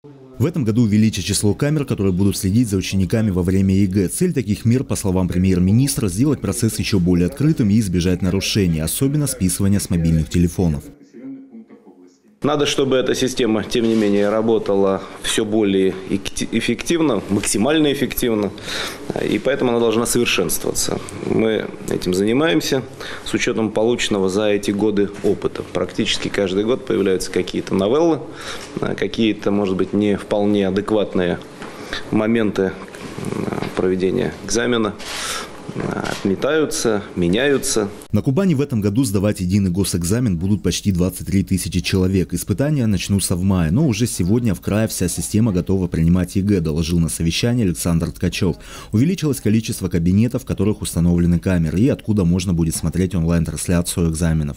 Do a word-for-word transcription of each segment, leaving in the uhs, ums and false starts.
В этом году увеличить число камер, которые будут следить за учениками во время ЕГЭ. Цель таких мер, по словам премьер-министра, сделать процесс еще более открытым и избежать нарушений, особенно списывания с мобильных телефонов. Надо, чтобы эта система, тем не менее, работала все более эффективно, максимально эффективно, и поэтому она должна совершенствоваться. Мы этим занимаемся с учетом полученного за эти годы опыта. Практически каждый год появляются какие-то новеллы, какие-то, может быть, не вполне адекватные моменты проведения экзамена. Отметаются, меняются. На Кубани в этом году сдавать единый госэкзамен будут почти двадцать три тысячи человек. Испытания начнутся в мае, но уже сегодня в крае вся система готова принимать ЕГЭ, доложил на совещании Александр Ткачев. Увеличилось количество кабинетов, в которых установлены камеры и откуда можно будет смотреть онлайн-трансляцию экзаменов.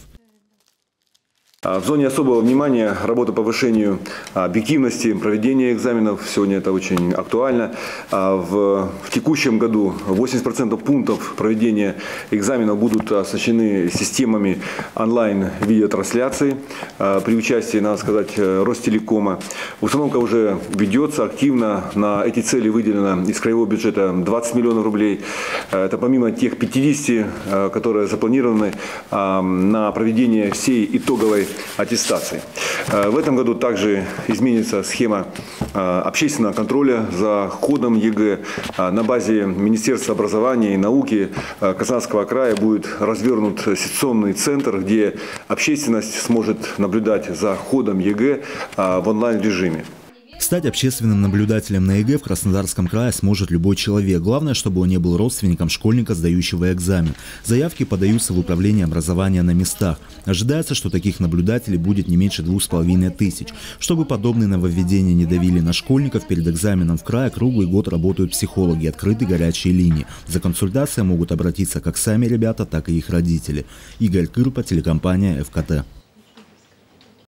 В зоне особого внимания работа по повышению объективности проведения экзаменов. Сегодня это очень актуально. В, в текущем году восемьдесят процентов пунктов проведения экзаменов будут оснащены системами онлайн-видеотрансляции при участии, надо сказать, Ростелекома. Установка уже ведется активно. На эти цели выделено из краевого бюджета двадцать миллионов рублей. Это помимо тех пятидесяти, которые запланированы на проведение всей итоговой аттестации. В этом году также изменится схема общественного контроля за ходом ЕГЭ. На базе Министерства образования и науки Казанского края будет развернут сессионный центр, где общественность сможет наблюдать за ходом ЕГЭ в онлайн-режиме. Стать общественным наблюдателем на ЕГЭ в Краснодарском крае сможет любой человек. Главное, чтобы он не был родственником школьника, сдающего экзамен. Заявки подаются в управление образования на местах. Ожидается, что таких наблюдателей будет не меньше двух с половиной тысяч. Чтобы подобные нововведения не давили на школьников, перед экзаменом в крае круглый год работают психологи, открыты горячие линии. За консультацией могут обратиться как сами ребята, так и их родители. Игорь Кырпа, телекомпания ФКТ.